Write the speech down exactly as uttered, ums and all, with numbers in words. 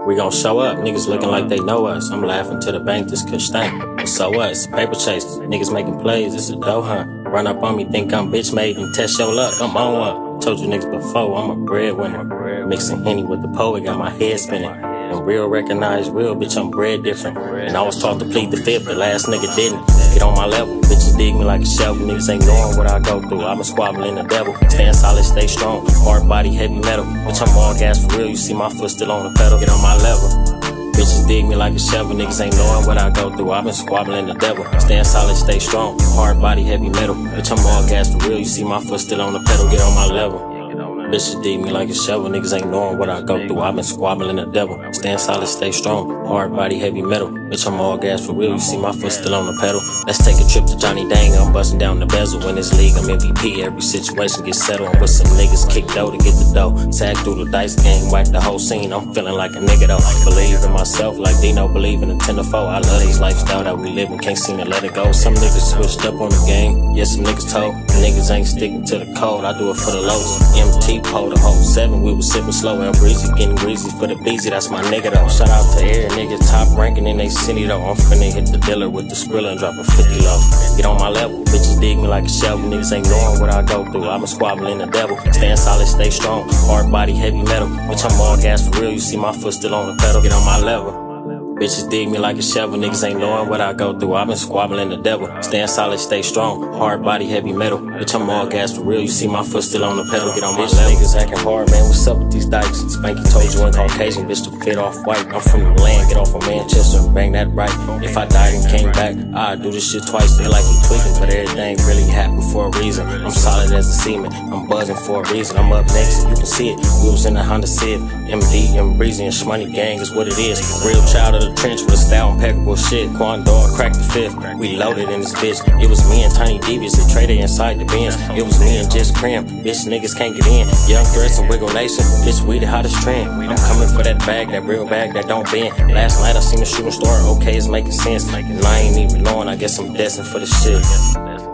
We gon' show up, niggas looking like they know us. I'm laughing to the bank, this kush stank. But so what? It's a paper chase. Niggas making plays, it's a dough hunt. Run up on me, think I'm bitch made, and test your luck. I'm on one. Told you niggas before, I'm a breadwinner. Mixing Henny with the poet, got my head spinning. And real recognize real, bitch, I'm bred different. And I was taught to plead the fifth, the last nigga didn't. Get on my level, bitches dig me like a shovel. Niggas ain't knowing what I go through, I'm a squabbling the devil. Stand solid, stay strong, hard body, heavy metal. Bitch, I'm all gas for real, you see my foot still on the pedal. Get on my level. Bitches dig me like a shovel, niggas ain't knowing what I go through, I've been squabbling the devil. Stand solid, stay strong, hard body, heavy metal. Bitch, I'm all gas for real, you see my foot still on the pedal. Get on my level. Bitches dig me like a shovel, niggas ain't knowing what I go through, I've been squabbling the devil. Stand solid, stay strong, hard body, heavy metal. Bitch, I'm all gas for real, you see my foot still on the pedal. Let's take a trip to Johnny Dang, I'm busting down the bezel. In this league, I'm M V P, every situation gets settled. I'm with some niggas kick dough to get the dough. Sag through the dice game, wipe the whole scene, I'm feeling like a nigga though. Believe in myself like Dino, believe in a ten to four. I love this lifestyle that we live in, can't seem to let it go. Some niggas switched up on the game, yeah, some niggas told. Niggas ain't sticking to the code, I do it for the lows. M T P O, the whole seven, we was sipping slow and breezy, getting greasy for the beezy, that's my nigga though. Shout out to every nigga top ranking in they city though. I'm finna hit the dealer with the skrilla and drop a fifty low. Get on my level, bitches dig me like a shovel. Niggas ain't knowing what I go through, I'm a squabbling the devil. Stand solid, stay strong, hard body, heavy metal. Bitch, I'm all gas for real, you see my foot still on the pedal. Get on my level. Bitches dig me like a shovel, niggas ain't knowing what I go through, I've been squabbling the devil. Stand solid, stay strong, hard body, heavy metal. Bitch, I'm all gas for real, you see my foot still on the pedal. Get on my level. Niggas acting hard, man, what's up with these dykes? Spanky told you ain't Caucasian, bitch, to fit off white. I'm from the land, get off of Manchester and bang that right. If I died and came back, I'd do this shit twice. They like you tweaking, but everything really happened for a reason. I'm solid as a semen, I'm buzzing for a reason. I'm up next, you can see it. We was in the Honda Civic, M D, M Breezy, and Shmoney gang is what it is. Real child of the trench with a style impeccable shit. Quan dog cracked the fifth, we loaded in this bitch. It was me and Tiny Devious, the trader inside the Benz. It was me and Just Crim, bitch, niggas can't get in. Young Threats and Wiggle Nation, bitch, we the hottest trend. I'm coming for that bag, that real bag that don't bend. Last night I seen a shooting star, okay, it's making sense. And I ain't even knowing, I guess I'm destined for the shit.